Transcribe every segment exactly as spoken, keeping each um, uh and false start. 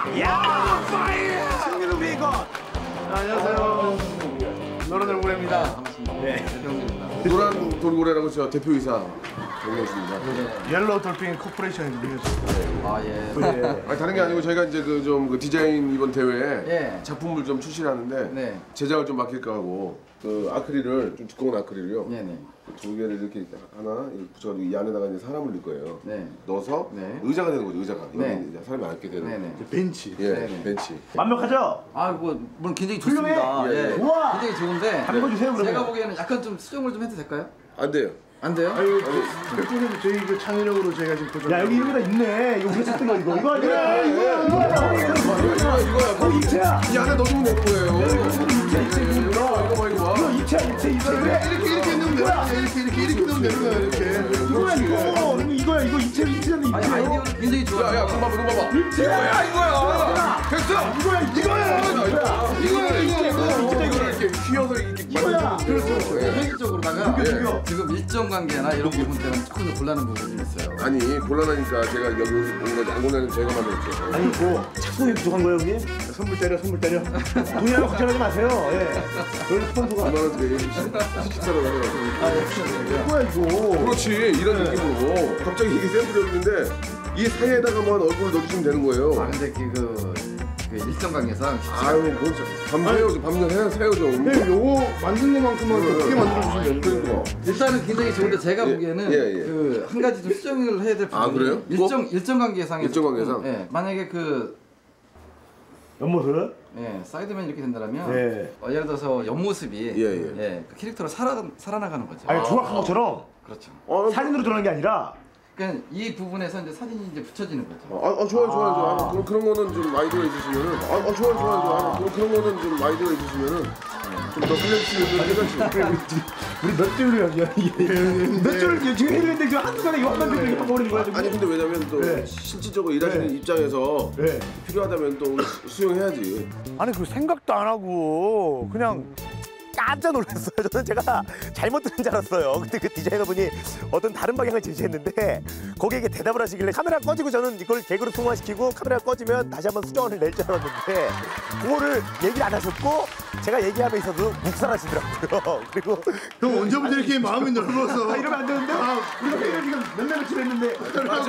야, 파이어! 승리는 비건. 안녕하세요. 노란 돌고래입니다. 반갑습니다. 네. 노란 돌고래라고 저 대표이사 정명수입니다. 네. 옐로우 돌핀 코퍼레이션에서 밀렸습니다. 아 예. 네. 아니 다른 게 아니고 저희가 이제 그 좀 그 디자인 이번 대회에 예. 작품을 좀 출시하는데 네. 제작을 좀 맡길까 하고 그 아크릴을 좀 두꺼운 아크릴을요. 네네. 두 개를 이렇게 하나 이렇게 붙여가지고 이 안에다가 이제 사람을 넣을 거예요. 네. 넣어서 네. 의자가 되는 거죠. 의자가 네. 여기 이제 사람이 앉게 되는. 네네. 벤치. 예, 네네. 벤치. 완벽하죠? 아, 뭐 물론 굉장히 훌륭해? 좋습니다. 예, 예. 우와! 굉장히 좋은데. 한번 주세요 그러면. 제가 보기에는 약간 좀 수정을 좀 해도 될까요? 안 돼요. 안 돼요? 아유, 대표님 저희 그 창의력으로 저희가 지금 도전. 야 여기 이런 거 있네. 이거 우리 썼던 거 이거. 이거 아니야? 이거야. 이거야. 이거 이거야. 거 입체야. 이 안에 넣어주면 되는 거예요. 입체 입체 이거. 이거 봐 이거 봐. 이거 입체 입체 이거. 이렇게 이렇게 넣으면 되는 거야. 이렇게 이렇게 이렇게 넣으면 되는 거야. 이렇게. 이거야 이거. 이거 이거야 이거 입체 입체는 아니 입체. 아이디어는 굉장히 좋아요. 야야 그럼 봐봐 그럼 봐봐. 입체야 이거야. 됐어. 이거야 이거야. 이거야 이거 이거 이거를 이렇게 휘어서 이렇게 이거야. 그렇죠. 현실적으로다가 예. 지금 일정 관계나 이런 부분 때문에 조금 더 곤란한 부분이 있어요. 아니 곤란하니까 제가 여기 온 거지 안 곤란하면 제가 만들었죠. 아니 뭐 작품이 부족한 거예요 형님? 선물 때려 선물 때려. 돈이라고 걱정하지 마세요. 예. 그런 스폰서가. 얼마나 되게 식사로 하더라고. 아, 예. 뭐야 이거? 그렇지 이런 느낌으로 갑자기 이게 샘플이 없는데 이 사이에다가만 얼굴을 넣어주시면 되는 아 거예요. 근데 그, 그 일정 관계상 아유 뭐 밤 새우죠 밤새 새 새우죠. 네, 요거 만든 것만큼만 크게 만들어주시면 되는 거예요. 일단은 굉장히 좋은데 제가 예, 보기에는 예, 예. 그 한 가지 좀 수정을 해야 될 부분이 아, 그래요? 일정 일정 관계상 일정 관계상? 예 만약에 그 옆모습? 예, 사이드맨 이렇게 된다면 네. 어, 예를 들어서 옆모습이 예, 예. 그 캐릭터로 살아 살아나가는 거죠. 아니 조각한 것처럼 그렇죠. 어, 사진으로 들어간 게 아니라. 그러니까 이 부분에서 이제 사진이 이제 붙여지는 거죠. 아, 아 좋아요 좋아요 좋아요. 아, 그런 그런 거는 좀 아이디어가 있으시면은 아, 아 좋아요 좋아요 좋아요. 아, 그런 그런 거는 좀 아이디어가 있으시면은 좀 더 살려주시면 괜찮지. 우리 몇 줄이야 이게? 몇 줄을 지금 해드렸는데 지금 한두 번에 이거 한 번에 이렇게 버리는 거야 지금? 아니 근데 왜냐면 또 네. 실질적으로 일하시는 네. 입장에서 네. 필요하다면 또 수용해야지. 아니 그 생각도 안 하고 그냥 깜짝 놀랐어요. 저는 제가 잘못 들은 줄 알았어요. 근데 그 디자이너분이 어떤 다른 방향을 제시했는데 거기에 이게 대답을 하시길래 카메라 꺼지고 저는 이걸 개그로 통화시키고 카메라 꺼지면 다시 한번 수정을 낼 줄 알았는데 그거를 얘기를 안 하셨고 제가 얘기함에 있어도 묵살하시더라고요. 그리고 형 언제부터 이렇게 마음이 넓어서 아, 이러면 안 되는데? 아, 우리가 회의를 지금 몇몇 며칠 했는데.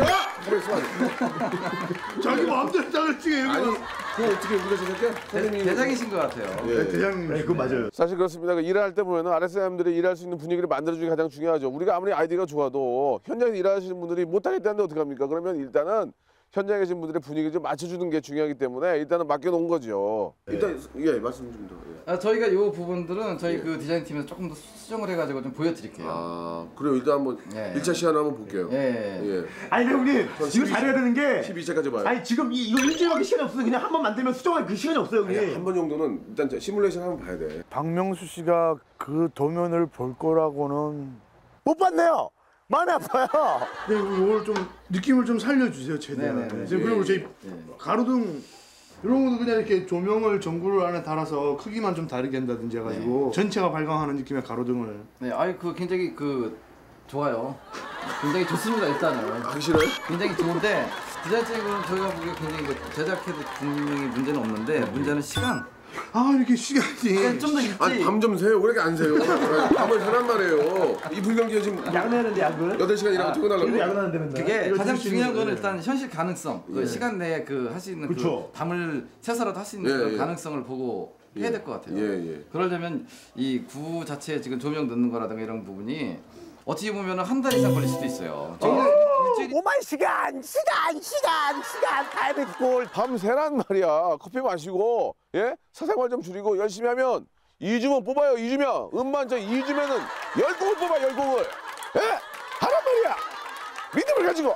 자기 마음대로 짱을 찍어 여기 아니 그거 어떻게 우리가 저렇게 대, 대장이신 것 같아요. 예. 대장님 네, 그거 맞아요. 사실 그렇습니다. 그 일할 때 보면 아랫사람들이 일할 수 있는 분위기를 만들어주는 게 가장 중요하죠. 우리가 아무리 아이디어가 좋아도 현장에서 일하시는 분들이 못하겠다는데 어떡합니까? 그러면 일단은 현장에 계신 분들의 분위기를 좀 맞춰주는 게 중요하기 때문에 일단은 맡겨놓은 거죠. 일단 예 말씀 좀 더. 예. 아, 저희가 이 부분들은 저희 그 디자인 팀에서 조금 더 수정을 해가지고 좀 보여드릴게요. 아 그래요. 일단 한번 예. 일 차 시간 한번 볼게요. 예. 예. 아니 근데 형님 이거 십이 잘해야 되는 게. 십이 차까지 봐요. 아니 지금 이, 이거 일주일밖에 시간이 없어서 그냥 한 번 만들면 수정할 그 시간이 없어요 형님. 한 번 정도는 일단 저 시뮬레이션 한번 봐야 돼. 박명수 씨가 그 도면을 볼 거라고는 못 봤네요. 마음이 아파요. 네, 이걸 좀 느낌을 좀 살려주세요 최대한. 네네네. 이제 그리고 저희 예. 가로등 이런 것도 그냥 이렇게 조명을 전구를 안에 달아서 크기만 좀 다르게 한다든지 해가지고 전체가 발광하는 느낌의 가로등을. 네, 아이 그 굉장히 그 좋아요. 굉장히 좋습니다 일단은. 하기 싫어요? 굉장히 좋은데 디자인적으로는 저희가 보기에 굉장히 그 제작해도 분명히 문제는 없는데 문제는 시간. 아 이렇게 시간이 좀 더 일찍. 아니 밤 좀 새요. 왜 이렇게 안 새요? 밤을 새란 말이에요. 이 불경기가 지금 야근하는데 야근. 여덟 시간 일하고 그래도 퇴근하려고? 야근하는데 맨날. 그게 이거 가장 들을 수 중요한 있는 거는 거예요. 일단 현실 가능성. 그 시간 내에 그 할 수 있는 그쵸. 그 밤을 새서라도 할 수 있는 예, 그런 예. 가능성을 보고 해야 될 것 같아요. 예, 예. 그러려면 이 구 자체에 지금 조명 넣는 거라든가 이런 부분이 어떻게 보면 한 달 이상 걸릴 수도 있어요. 지금 일주일이 오만 시간, 시간, 시간, 시간 팔백골. 밤 새란 말이야. 커피 마시고 예 사생활 좀 줄이고 열심히 하면 이 주면 뽑아요. 이 주면 음반장 이 주면은 열 곡을 뽑아 열 곡을 예 하란 말이야. 믿음을 가지고.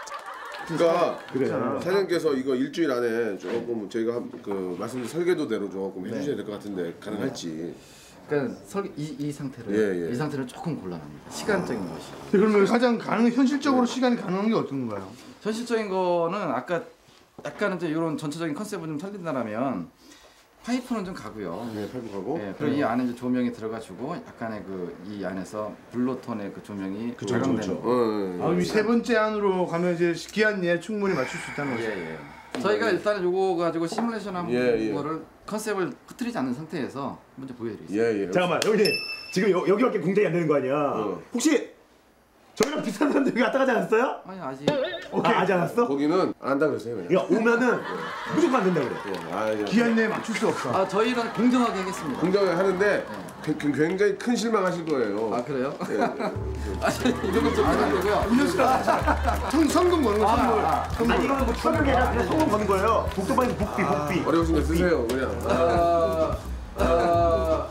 그러니까 그래. 사장님께서 이거 일주일 안에 조금 저희가 한, 그 말씀드린 설계도대로 조금 해주셔야 될 것 같은데 가능할지. 그러니까 설계 이, 이 상태를 예, 예. 이 상태는 조금 곤란합니다. 시간적인 것이. 네, 그러면 가장 가능 현실적으로 시간이 가능한 게 어떤 건가요? 현실적인 거는 아까 약간 이제 이런 전체적인 컨셉을 좀 살린다라면 파이프는 좀 가고요. 네, 팔고 가고. 예, 그리고 이 안에 이제 조명이 들어가지고 약간의 그 이 안에서 블루톤의 그 조명이 발광되는 거. 어, 예, 예. 아, 이 세 번째 안으로 가면 이제 기한 내에 충분히 맞출 수 있다는 예, 거죠. 예. 저희가 일단 요거 가지고 시뮬레이션 한 예, 예. 거를 컨셉을 흐트리지 않는 상태에서 먼저 보여드리겠습니다. 예, 예. 잠깐만 형님 지금 여, 여기밖에 공작이 안 되는 거 아니야? 어. 혹시 저희랑 비슷한 사람들 여기 왔다 가지 않았어요? 아니 아직 오케이 아, 아직 않았어? 거기는 안 한다 그랬어요, 그냥. 야 오면은 무조건 안 된다 그래. 예, 아, 예. 기한 내에 맞출 수 없어. 아 저희는 공정하게 하겠습니다. 공정을 하는데 그- 그- 굉장히 큰 실망하실 거예요. 아 그래요? 예, 예. 아니 이런 것좀 부탁드리고요. 성 성금 거는 거 선물. 아니 이거는 뭐 추억이 아니라 그냥 소문 거는 거예요. 복도방에서 복비 복비. 어려우신 거 쓰세요, 그냥. 아, 아, 아,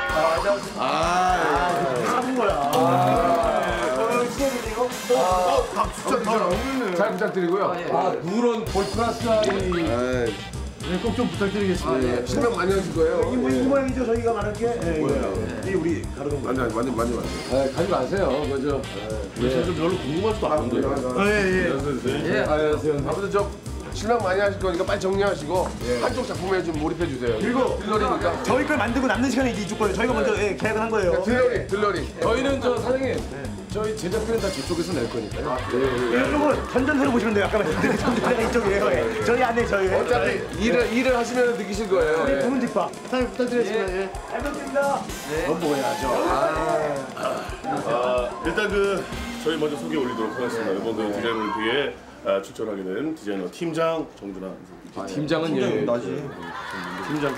아, 하는 거야. 아 진짜 다 나오네. 잘 부탁드리고요. 아, 예. 아, 누런 볼 플러스 아이. 네, 꼭 좀 부탁드리겠습니다. 아, 예. 실망 많이 하실 거예요. 이, 모- 이 모양이죠 저희가 말한 게. 예, 이거예요. 예. 이 우리 가르는 거. 완전 완전 완전 완전. 아, 가지 마세요, 그죠? 사실 별로 궁금하지도 않은데. 아, 예, 예. 예. 안녕하세요. 아무튼 저 실망 많이 하실 거니까 빨리 정리하시고 한쪽 작품에 좀 몰입해 주세요. 그리고 들러리니까. 저희 걸 만들고 남는 시간에 이제 이쪽 거예요. 저희가 먼저 예, 계약을 한 거예요. 들러리, 들러리. 저희는 저 사장님, 저희 제작비는 다 저쪽에서 낼 거니까요. 이쪽은 전전세로 보시면 돼요. 아까 말씀드린 전전세가 이쪽이에요. 예. 저희 안에 저희. 어차피 일을 일을 하시면 느끼실 거예요. 예. 부문 집밥. 사장님 부탁드리겠습니다. 예. 잘 먹습니다. 아, 일단 그 저희 먼저 소개 올리도록 하겠습니다. 이번 그 디자인을 위해 아, 출전하게 된 디자이너 팀장 정준하 선생님. 팀장은 예. 나지. 팀장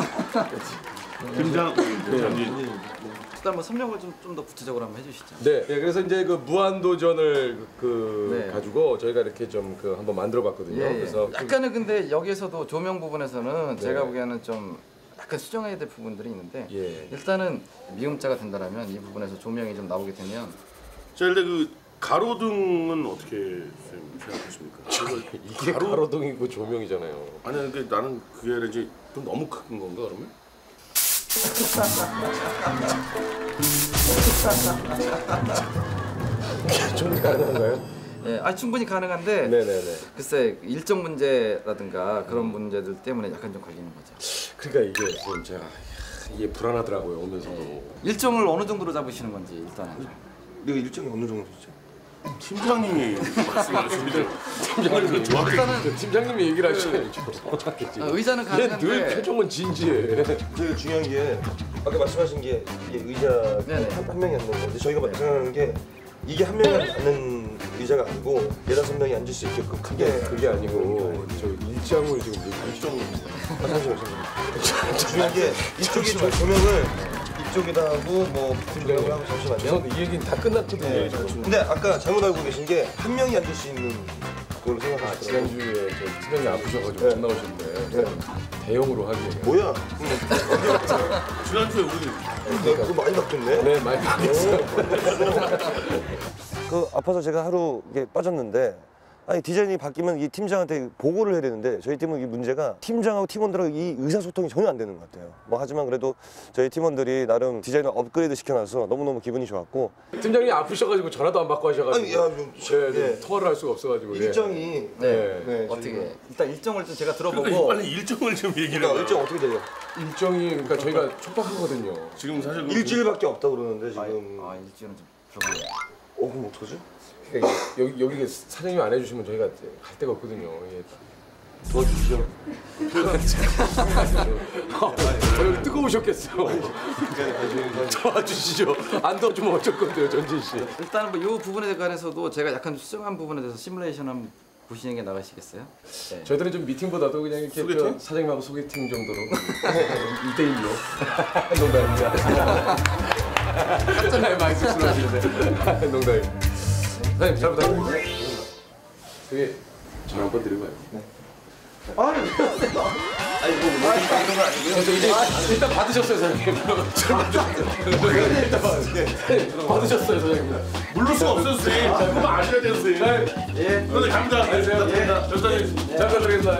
팀장 팀장님. 일단 한번 설명을 좀 좀 더 구체적으로 한번 해주시죠. 네, 예, 그래서 이제 그 무한도전을 그, 그 네. 가지고 저희가 이렇게 좀 그 한번 만들어봤거든요. 예, 예. 그래서 약간은 근데 여기에서도 조명 부분에서는 네. 제가 보기에는 좀 약간 수정해야 될 부분들이 있는데 예. 일단은 미음자가 된다라면 이 부분에서 조명이 좀 나오게 되면 자, 일단 그 가로등은 어떻게 생각하십니까? 이게 가로등이고 조명이잖아요. 아니, 그 나는 그게 이제 좀 너무 큰 건가 그러면? 좀 가능한가요? 예, 아 충분히 가능한데 네네네. 글쎄 일정 문제라든가 그런 문제들 때문에 약간 좀 걸리는 거죠. 그러니까 이게 진짜 이게 불안하더라고요 오면서도. 일정을 어느 정도로 잡으시는 건지 일단은. 내가 일정이 어느 정도 되죠? 팀장님이 말씀하시는데 팀장님이 정확히 일단은 팀장님이 얘기를 하셔야죠. 아, 의자는 얘늘 가능한데 표정은 진지해. 제일 중요한 게 아까 말씀하신 게 이게 의자 네네. 한, 한 명이 앉는 건데 저희가 생각하는 게 이게 한 명이 앉는 의자가 아니고 네다섯 명이 앉을 수 있게끔 크게 그게 아니고 저 일장을 지금 일정 아, 잠시만요 잠시만요 중요한 게 이쪽이 조, 조명을 이쪽에다 하고 뭐 팀장님 하고 잠시만요 저는 이 얘기는 다 끝났거든요. 네, 근데 아까 잘못 알고 계신 게 한 명이 앉을 수 있는 걸로 생각하시더라고요 지난주에 저 팀장님 아프셔가지고 못 나오셨는데 대형으로 하기 위해. 뭐야? 지난주에 우리 야, 그거 많이 바뀌었네? 네 많이 바뀌었어요. 그 아파서 제가 하루 이게 빠졌는데 아니 디자인이 바뀌면 이 팀장한테 보고를 해야 되는데 저희 팀은 이 문제가 팀장하고 팀원들하고 이 의사소통이 전혀 안 되는 것 같아요. 뭐 하지만 그래도 저희 팀원들이 나름 디자인을 업그레이드 시켜놔서 너무너무 기분이 좋았고 팀장님 아프셔가지고 전화도 안 받고 하셔가지고 아니, 야, 좀, 네, 좀 예. 통화를 할 수가 없어가지고 예. 일정이 네. 네, 어떻게 일단 일정을 좀 제가 들어보고 그러니까 빨리 일정을 좀 얘기를 그러니까 해요. 일정 어떻게 돼요? 일정이 그러니까 저희가 촉박하거든요. 지금 사실 그 일주일밖에 없다 그러는데 지금 아 일주일은 좀 들어가요. 어 그럼 어떡하지? 그러니까 여기 여기 사장님이 안 해주시면 저희가 갈 데가 없거든요. 예. 도와주시죠. 어, 여기 뜨거우셨겠어요. 도와주시죠. 안 도와주면 어쩔 건데요, 전진 씨. 일단은 뭐 이 부분에 관해서도 제가 약간 수정한 부분에 대해서 시뮬레이션 한번 보시는 게 나가시겠어요? 네. 저희들은 좀 미팅보다도 그냥 이렇게 소개팅? 그 사장님하고 소개팅 정도로 일 대일로 농담입니다. 깜짝 많이 쑥스러우시는데 농담입니다. 사장님 잘 부탁드립니다. 그게 전화 한번 드리고 가요. 아니 뭐 이런 거 아니고요. 저 이제 일단 받으셨어요, 사장님. 일단 받으셨어요. 받으셨어요, 사장님. 물을 수가 없어요, 선생님. 그거 아셔야 돼요, 선생님. 예. 선생님 갑니다. 안녕하세요. 예. 선생님. 잘 부탁드리겠습니다.